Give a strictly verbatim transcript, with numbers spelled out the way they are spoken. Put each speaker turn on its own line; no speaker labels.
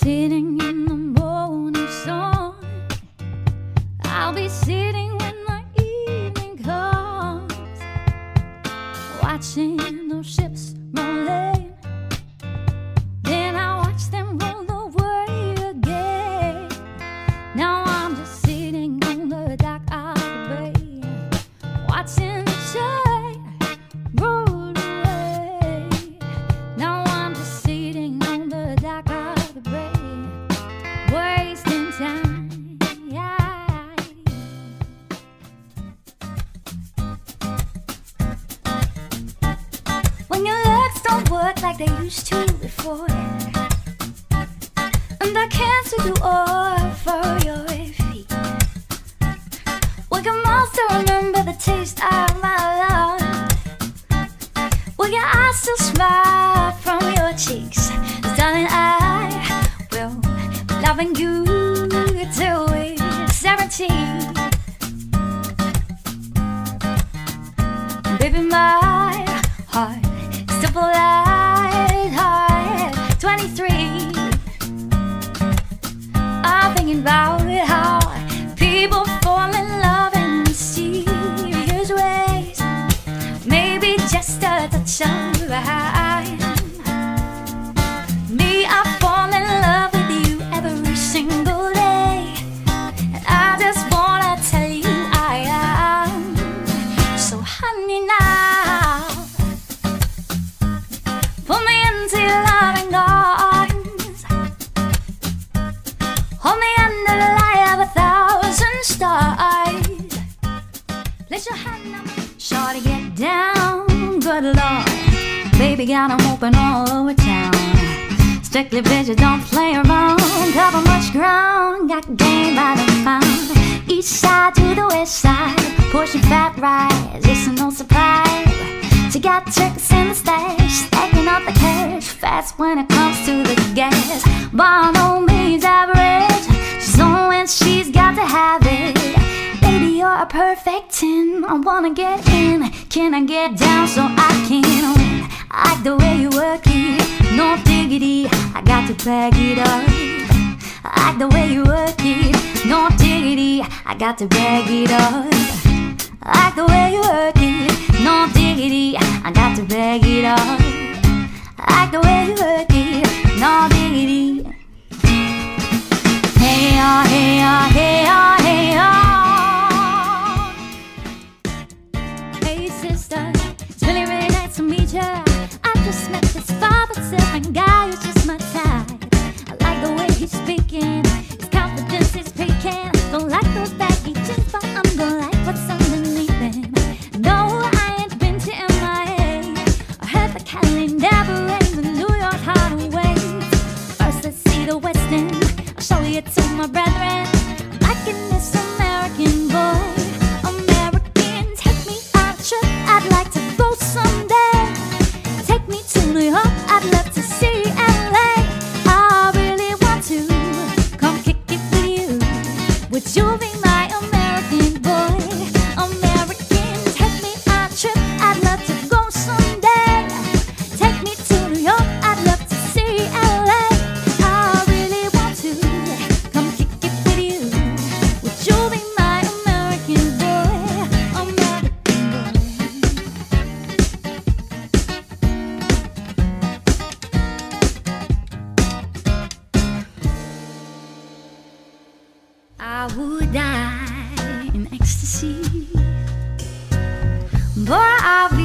sitting in the morning sun. I'll be sitting when the evening comes, watching those ships roll in. Then I watch them roll away again. Now I'm just sitting on the dock of the bay, watching the tide roll away. Now I'm just sitting on the dock of the bay, wasting time. When your legs don't work like they used to before, and I can't see you all for your feet, will your mouth still remember the taste of my love? Will your eyes still smile from your cheeks? Darling, I will be loving you till we're seventeen. Baby, my heart still full light heart, twenty-three. I'm thinking about how people fall in love in mysterious ways. Maybe just a touch of your hand. Me, I fall in love with you every single day, and I just wanna tell you I am. So honey, now pull me into your loving arms, hold me under the light of a thousand stars. Place your hand on me, shorty, get down, good Lord. Baby got 'em open all over town. Strictly bitches, don't play around. Cover much ground, got game by the pound. East side to the west side, pushing fat rides, it's no surprise. She got tricks in the stash, stacking up the cash, fast when it comes to the gas. By no means average, she's on when she's got to have it. Baby, you're a perfect ten, I wanna get in. Can I get down so I can win? I like the way you work it, no diggity, I got to bag it up. I like the way you work it, no diggity, I got to bag it up. I like the way you work it, no diggity, I got to bag it up. I like the way you work it, no diggity. Hey oh, hey oh, hey oh, hey oh. Hey sister, it's really really nice to meet ya. I just met this father-serving guy who's just my type. I like the way he's speaking, his confidence is peaking. Don't like those baggy jeans, but I'm gonna like what's underneath them. No, I ain't been to M I A. I heard the Cali never rains and New York highways. First let's see the West End, I'll show you to my brethren. Liking this American boy. American, take me on a trip, I'd like to go someday. Take me to New York, I'd love to see L A. I really want to come kick it with you. Would you be my American boy? American, take me on a trip, I'd love to go someday. Take me to New York, I'd love to see L A. I really want to come kick it with you. Would you be my American boy? American boy. I would die in ecstasy, but I'll be